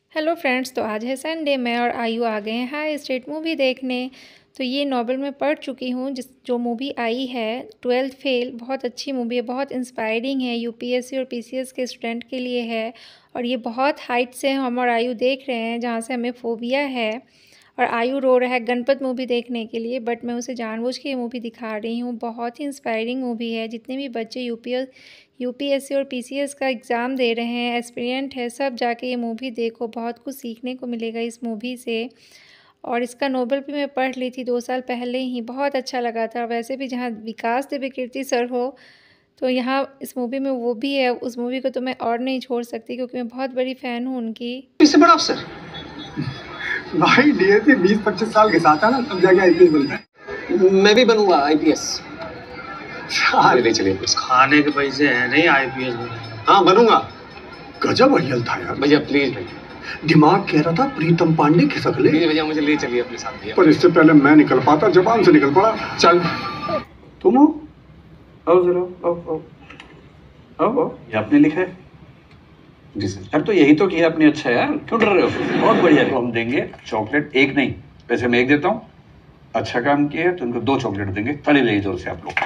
Hello friends, तो आज है संडे। मैं और आयु आ गए हैं हाई स्टेट मूवी देखने। तो ये नॉवल मैं पढ़ चुकी हूँ, जो मूवी आई है 12th फेल। बहुत अच्छी मूवी है, बहुत इंस्पायरिंग है, यूपीएससी और पीसीएस के स्टूडेंट के लिए है। और ये बहुत हाइट से हम और आयु देख रहे हैं, जहाँ से हमें फोबिया है। और आयु रो रहा है गणपत मूवी देखने के लिए, बट मैं उसे जानबूझ के ये मूवी दिखा रही हूँ। बहुत ही इंस्पायरिंग मूवी है। जितने भी बच्चे यूपीएससी और पीसीएस का एग्ज़ाम दे रहे हैं, एस्पिरेंट है, सब जाके ये मूवी देखो। बहुत कुछ सीखने को मिलेगा इस मूवी से। और इसका नोबेल भी मैं पढ़ ली थी 2 साल पहले ही, बहुत अच्छा लगा था। वैसे भी जहाँ विकास दिव्यकीर्ति सर हो, तो यहाँ इस मूवी में वो भी है। उस मूवी को तो मैं और नहीं छोड़ सकती, क्योंकि मैं बहुत बड़ी फ़ैन हूँ उनकी। इससे बड़ा अफसर भाई डीएसपी 20-25 साल के साथ है ना, तब जाके आईपीएस बनता है। मैं भी बनूंगा आईपीएस। ले चलिए, खाने के पैसे हैं नहीं आईपीएस में। हाँ बनूंगा। गजब अड़ियल था यार। भैया प्लीज भैया, दिमाग कह रहा था प्रीतम पांडे खिसक ले। भैया मुझे ले चलिए अपने साथ भैया। पर इससे पहले मैं निकल पाता, जबान से निकल पड़ा। चल तुम हो? आओ जरा, आओ आओ आओ। ये आपने लिखा है? जी सर। यार तो यही तो किया आपने। अच्छा यार, क्यों डर रहे हो? बहुत बढ़िया। तो हम देंगे चॉकलेट, एक नहीं, वैसे मैं एक देता हूँ। अच्छा काम किया तो इनको 2 चॉकलेट देंगे। ताली ले जोर से आप लोग।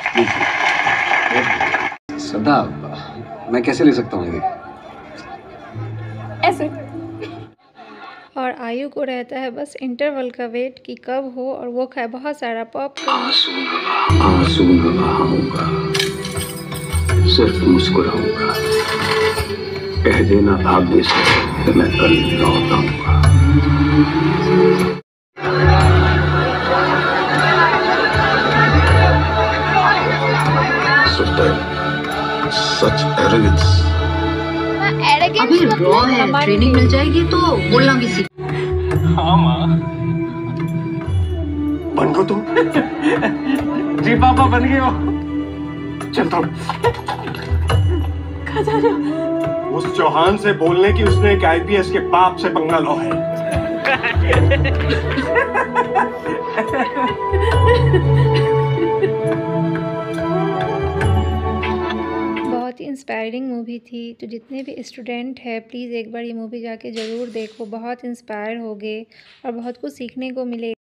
सदा मैं कैसे ले सकता हूँ? ऐसे। और आयु को रहता है बस इंटरवल का वेट कि कब हो, और वो खाए बहुत सारा पॉपकॉर्न। आंसू न बहाऊंगा, सिर्फ मुस्कुराऊंगा। कह देना भाग्य से कि मैं कल लौट आऊंगा। सच एरोगेंस। अभी रॉ है, ट्रेनिंग मिल जाएगी तो बोलना भी सीख। हाँ माँ। बन गो तुम? जी पापा बन गए हो। चलता हूँ। उस चौहान से बोलने की उसने एक आईपीएस के बाप से पंगा लो है। बहुत ही इंस्पायरिंग मूवी थी। तो जितने भी स्टूडेंट हैं, प्लीज़ एक बार ये मूवी जाके ज़रूर देखो। बहुत इंस्पायर होगे और बहुत कुछ सीखने को मिलेगा।